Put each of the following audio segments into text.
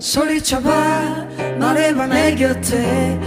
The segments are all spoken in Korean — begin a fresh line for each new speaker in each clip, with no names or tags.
소리쳐봐 말해봐 내 곁에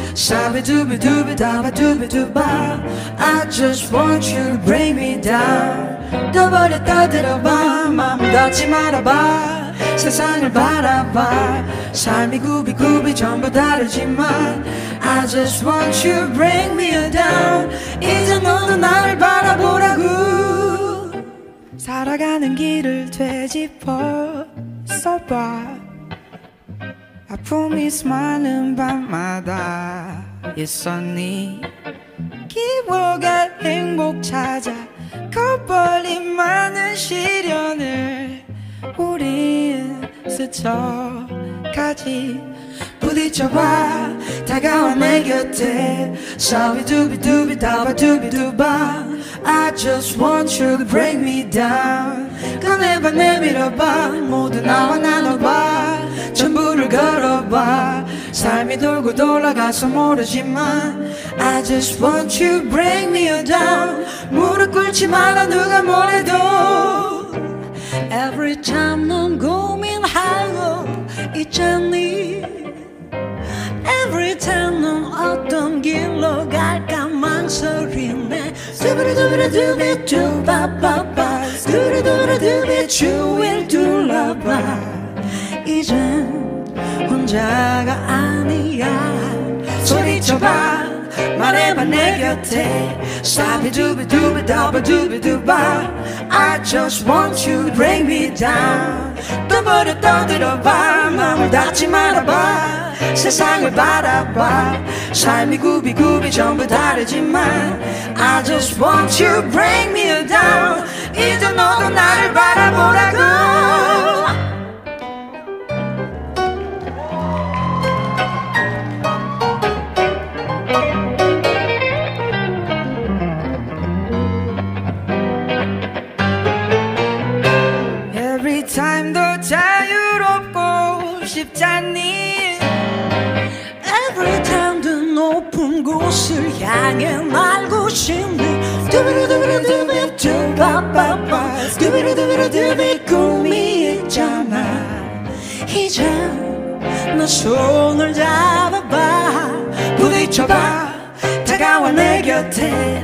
샤비두비두비다바두비두바 I just want you to bring me down 떠버려 떠들어봐 마음을 닫지 말아봐 세상을 바라봐 삶이 구비구비 전부 다르지만 I just want you to bring me down 이제 너도 나를 바라보라고 살아가는 길을 되짚어 써봐 아픔이 수많은 밤마다 있었니 기워갈 행복 찾아 겉벌린 많은 시련을 우린 스쳐가지 부딪혀봐 다가와 내 곁에 샤비두비두비다바두비두바 I just want you to bring me down 꺼내봐 내밀어봐 모두 나와 나눠봐 전부를 걸어봐 삶이 돌고 돌아가서 모르지만 I just want you to bring me down 무릎 꿇지 마라 누가 뭐래도 Every time 넌 고민하고 있잖니 Every time 넌 어떤 길로 갈까 망설이네 두비두비두비두바바바 두비두비두비 주위를 둘러봐 이젠 혼자가 아니야 소리쳐봐 말해봐 내 곁에 샤비두비두비다바두비두바 I just want you to bring me down 떠버려 떠들어봐 마음을 닫지 말아봐 세상을 바라봐 삶이 구비구비 전부 다르지만 I just want you to bring me down 이제 너도 나를 바라보라고 Every time 더 자유롭고 싶잖니 Every time 더 높은 곳을 향해 날고 싶네 두비두비두비두바바바 두비두비두비 꿈이 있잖아 이젠 너 손을 잡아봐 부딪혀봐 다가와 내 곁에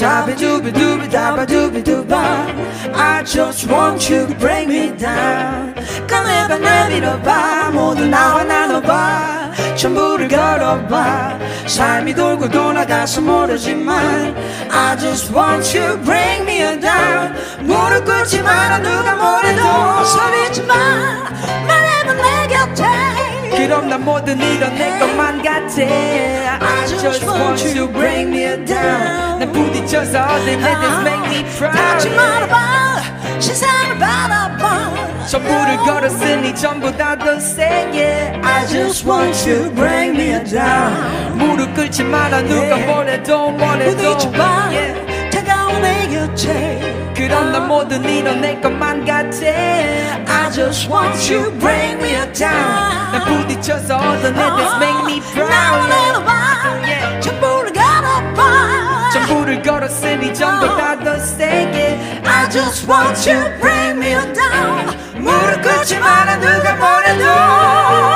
샤비두비두비다바두비두바 I just want you to bring me down 꺼내봐 내밀어봐 모두 나와 나눠봐 전부를 걸어봐 삶이 돌고 돌아가서 모르지만 I just want you to bring me down 무릎 꿇지 마라 누가 뭐래도 소리치마 말해봐 내 곁에 그럼 난 뭐든 이런 내 것만 같아 I just want you to bring me down 난 부딪혀서 얻을 내 this make me proud 닫지 말아봐 세상을 바라봐 전부를 걸었으니 전부 다 더 세게 I just want you to bring me down 무릎 꿇지 마라 누가 뭐래도 부딪혀봐 다가온 내 곁에 그럼 난 뭐든 이런 내 것만 같아 I just want you to bring me down 난 부딪혀서 얻어내 this make me proud 나와 내려봐 전부를 걸어봐 전부를 걸었으니 전부 다 더 세게 I just want you to bring me down 무릎 꿇지 마라 누가 뭐래도